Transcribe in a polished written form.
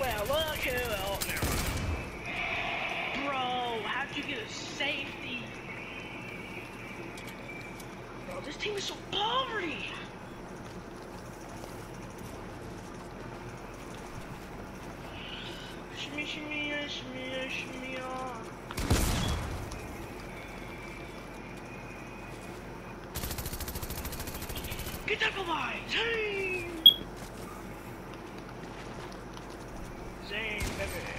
well, look who. Oh, never mind. Bro, how'd you get a safety? Bro, this team is so poverty. Shimmy, shimmy, yeah, shimmy, yeah, shimmy, yeah. Get that alive! Zane! Zane, baby.